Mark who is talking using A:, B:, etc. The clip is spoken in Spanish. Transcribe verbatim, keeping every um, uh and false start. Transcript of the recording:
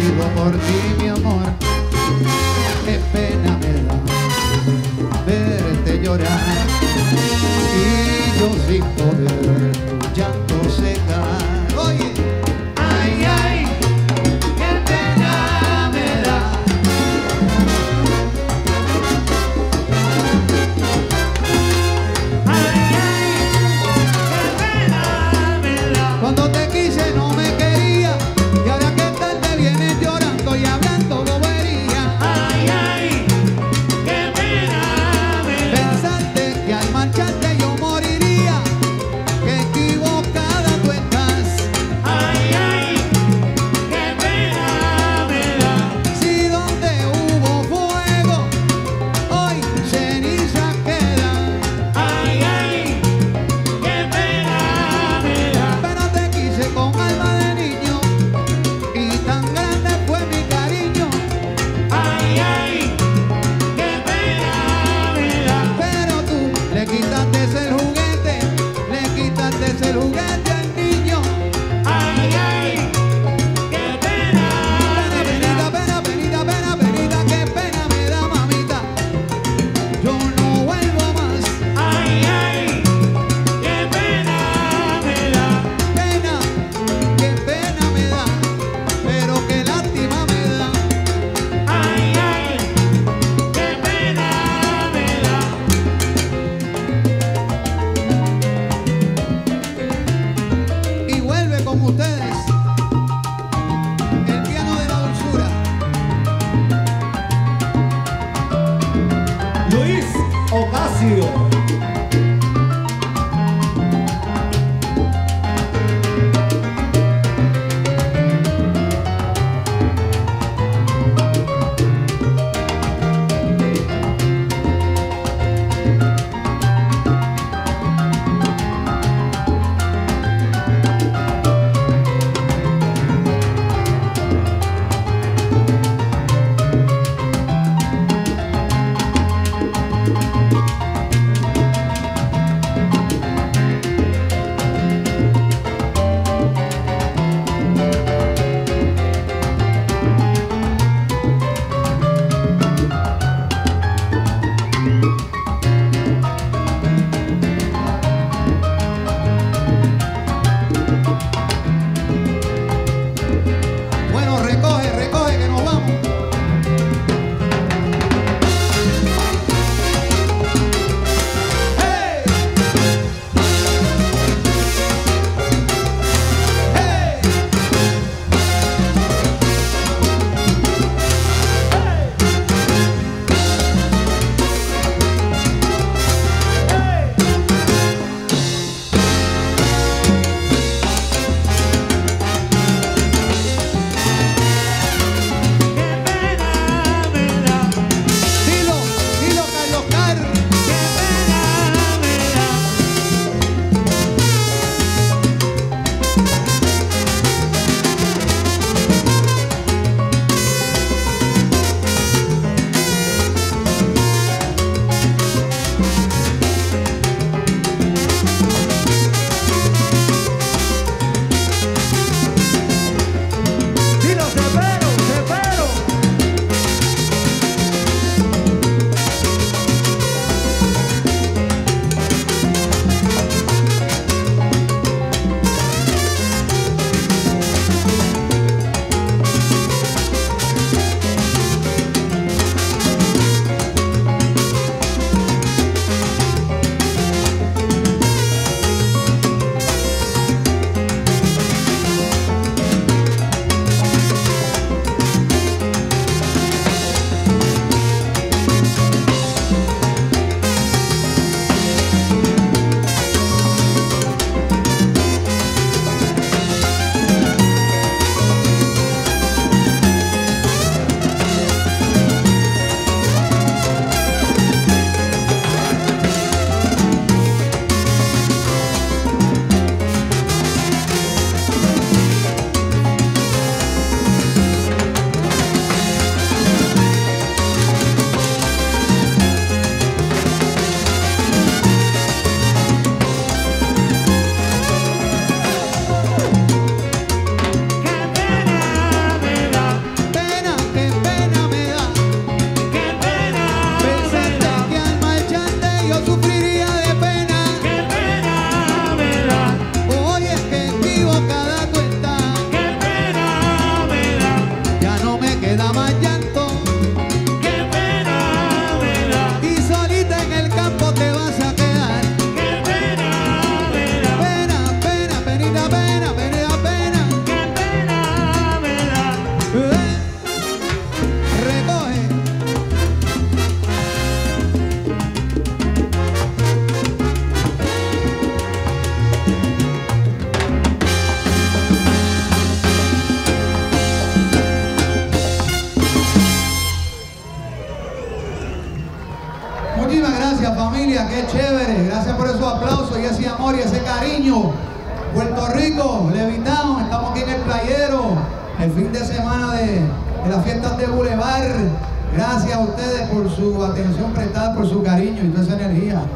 A: sufrido por ti, mi amor. Qué pena me da verte llorar y yo sin poder tu llanto secar. Oye, ay, ay, qué pena me da. Ay, ay, qué pena me da. Cuando te quise no me quería y ahora que tal te vienes llorando y hablando bobería. Ay, ay, qué pena me da. Pensaste que al marcharte yo moriría pena, me da pena.
B: Qué pena me da.
A: Eh, Recoge. Muchísimas gracias, familia, qué chévere. Gracias por esos aplausos y ese amor y ese cariño. Puerto Rico, Levitown, estamos aquí en el Playero, el fin de semana de, de las fiestas de Boulevard. Gracias a ustedes por su atención prestada, por su cariño y toda esa energía.